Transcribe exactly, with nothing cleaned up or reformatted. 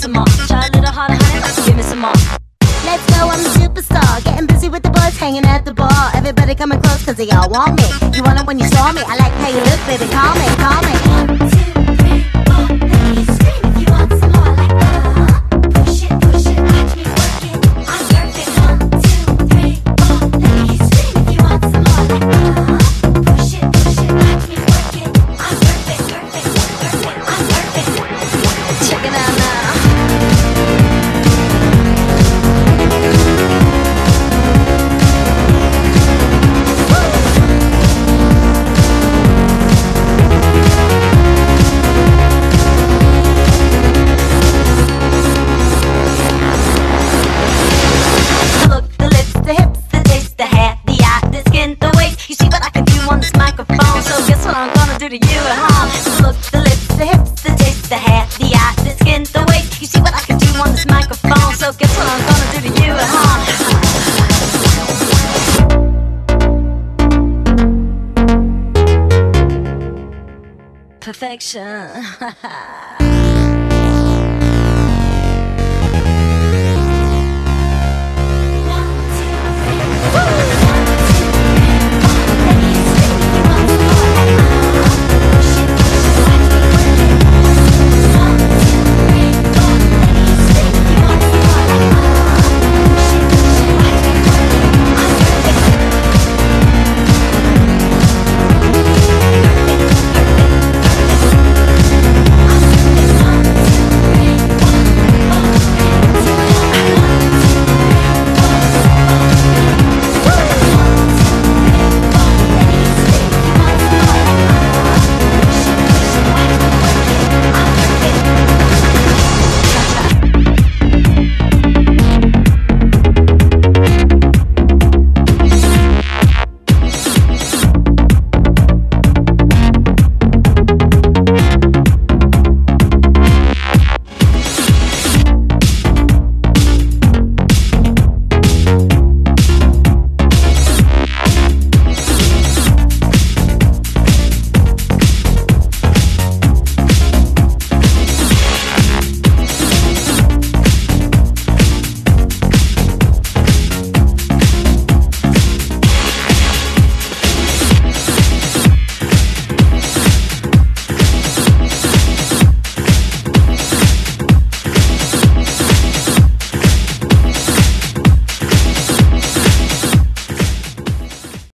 some more. Try a little harder, honey, give me some more. Let's go, I'm the superstar. Getting busy with the boys, hanging at the bar. Everybody coming close cause they all want me. You want it when you saw me. I like how you look, baby, call me, call me. One, two, three, four, let me scream if you want some more. I like that, uh-huh. Push it, push it, watch me work it. I'm perfect. One, two, three, four, let me scream if you want some more. I like that, uh-huh. Push it, push it, watch me work it. I'm perfect, perfect, perfect, I'm perfect. Check it out now. To you at home. The look, the lips, the hips, the taste, the hair, the eye, the skin, the waist. You see what I can do on this microphone. So guess what I'm gonna do to you at home. Perfection.